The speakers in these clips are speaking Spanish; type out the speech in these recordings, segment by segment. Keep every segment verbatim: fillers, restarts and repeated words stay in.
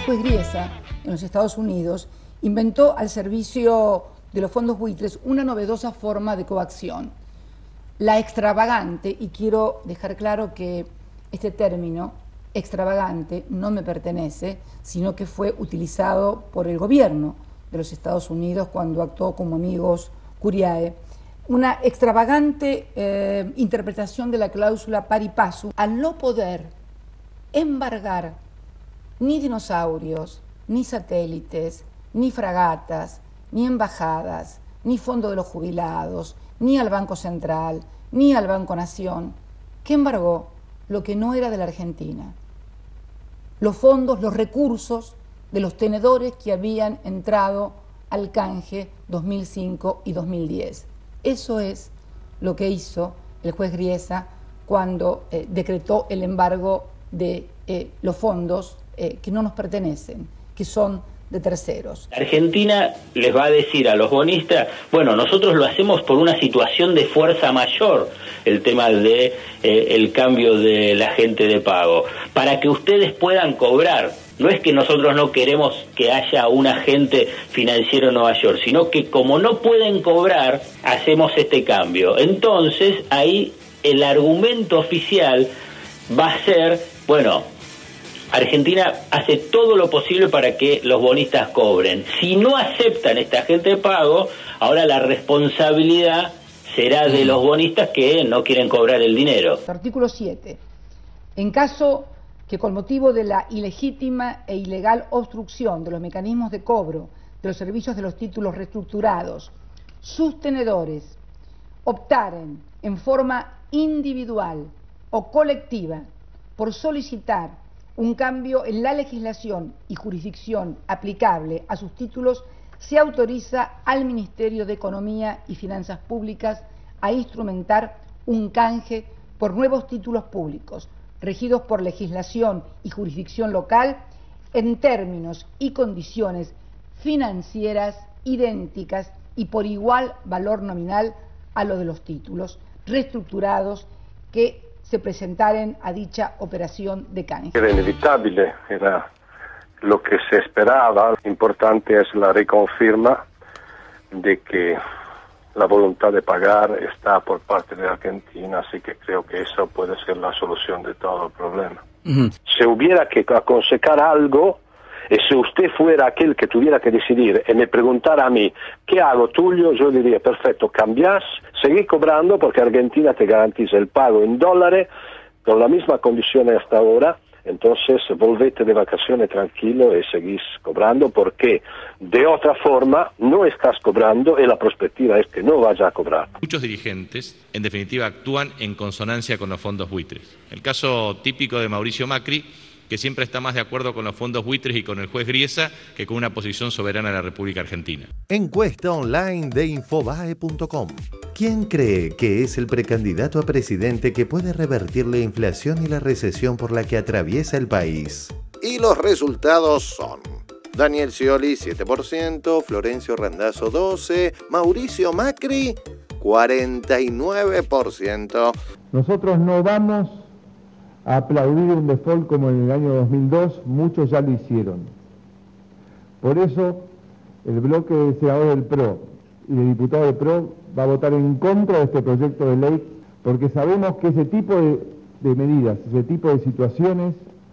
juez Griesa, en los Estados Unidos, inventó al servicio de los fondos buitres una novedosa forma de coacción, la extravagante, y quiero dejar claro que este término, extravagante, no me pertenece, sino que fue utilizado por el gobierno de los Estados Unidos cuando actuó como amigos Curiae, una extravagante eh, interpretación de la cláusula pari passu, al no poder embargar ni dinosaurios, ni satélites, ni fragatas, ni embajadas, ni fondo de los jubilados, ni al Banco Central, ni al Banco Nación, que embargó lo que no era de la Argentina, los fondos, los recursos de los tenedores que habían entrado al canje dos mil cinco y dos mil diez. Eso es lo que hizo el juez Griesa cuando eh, decretó el embargo de eh, los fondos eh, que no nos pertenecen, que son de terceros. Argentina les va a decir a los bonistas, bueno, nosotros lo hacemos por una situación de fuerza mayor, el tema de eh, el cambio de la agente de pago, para que ustedes puedan cobrar. No es que nosotros no queremos que haya un agente financiero en Nueva York, sino que como no pueden cobrar, hacemos este cambio. Entonces, ahí el argumento oficial va a ser, bueno, Argentina hace todo lo posible para que los bonistas cobren. Si no aceptan esta agente de pago, ahora la responsabilidad será de los bonistas que no quieren cobrar el dinero. Artículo siete. En caso que con motivo de la ilegítima e ilegal obstrucción de los mecanismos de cobro de los servicios de los títulos reestructurados, sus tenedores optaren en forma individual o colectiva por solicitar un cambio en la legislación y jurisdicción aplicable a sus títulos, se autoriza al Ministerio de Economía y Finanzas Públicas a instrumentar un canje por nuevos títulos públicos, regidos por legislación y jurisdicción local, en términos y condiciones financieras idénticas y por igual valor nominal a lo de los títulos reestructurados que se presentaren a dicha operación de canje. Era inevitable, era lo que se esperaba. Importante es la reconfirma de que la voluntad de pagar está por parte de Argentina, así que creo que eso puede ser la solución de todo el problema. Uh-huh. Si hubiera que aconsejar algo, y si usted fuera aquel que tuviera que decidir y me preguntara a mí, ¿qué hago, Tulio? Yo diría, perfecto, cambiás, seguí cobrando porque Argentina te garantiza el pago en dólares con la misma condición hasta ahora, entonces volvete de vacaciones tranquilo y seguís cobrando porque de otra forma no estás cobrando y la perspectiva es que no vaya a cobrar. Muchos dirigentes, en definitiva, actúan en consonancia con los fondos buitres. El caso típico de Mauricio Macri, que siempre está más de acuerdo con los fondos buitres y con el juez Griesa que con una posición soberana de la República Argentina. Encuesta online de Infobae punto com. ¿Quién cree que es el precandidato a presidente que puede revertir la inflación y la recesión por la que atraviesa el país? Y los resultados son: Daniel Scioli, siete por ciento, Florencio Randazzo, doce por ciento, Mauricio Macri, cuarenta y nueve por ciento. Nosotros no vamos a aplaudir un default como en el año dos mil dos, muchos ya lo hicieron. Por eso, el bloque de senadores del P R O y de diputados del P R O va a votar en contra de este proyecto de ley, porque sabemos que ese tipo de, de medidas, ese tipo de situaciones,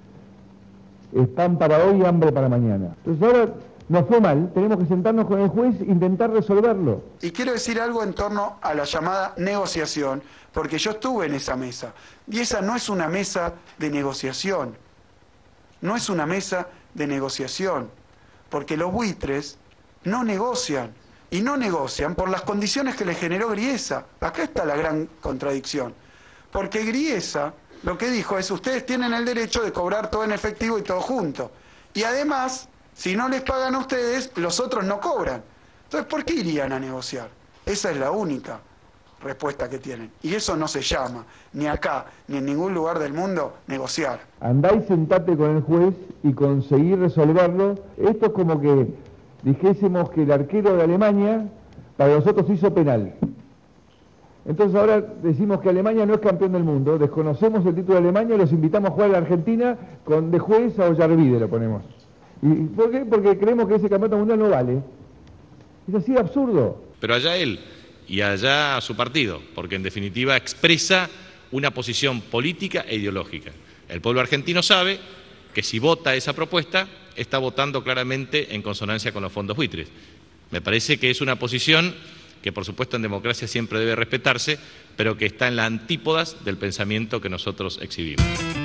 están para hoy y hambre para mañana. Entonces ahora nos fue mal, tenemos que sentarnos con el juez e intentar resolverlo. Y quiero decir algo en torno a la llamada negociación, porque yo estuve en esa mesa, y esa no es una mesa de negociación, no es una mesa de negociación, porque los buitres no negocian, y no negocian por las condiciones que les generó Griesa. Acá está la gran contradicción, porque Griesa lo que dijo es: ustedes tienen el derecho de cobrar todo en efectivo y todo junto, y además, si no les pagan a ustedes, los otros no cobran. Entonces, ¿por qué irían a negociar? Esa es la única respuesta que tienen. Y eso no se llama, ni acá, ni en ningún lugar del mundo, negociar. Andá y sentate con el juez y conseguí resolverlo. Esto es como que dijésemos que el arquero de Alemania para nosotros hizo penal. Entonces ahora decimos que Alemania no es campeón del mundo, desconocemos el título de Alemania y los invitamos a jugar a la Argentina con de juez a Ollarvide lo ponemos. ¿Y por qué? Porque creemos que ese campeonato mundial no vale. Es así de absurdo. Pero allá él y allá su partido, porque en definitiva expresa una posición política e ideológica. El pueblo argentino sabe que si vota esa propuesta, está votando claramente en consonancia con los fondos buitres. Me parece que es una posición que por supuesto en democracia siempre debe respetarse, pero que está en las antípodas del pensamiento que nosotros exhibimos.